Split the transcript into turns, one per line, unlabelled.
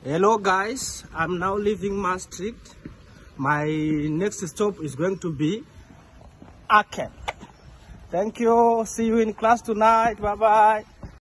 Hello guys, I'm now leaving Maastricht. My next stop is going to be Aachen. Thank you. See you in class tonight. Bye bye.